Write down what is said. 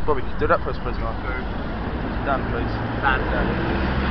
Bobby, do that for us, please. Got food. Dan, please. Dan.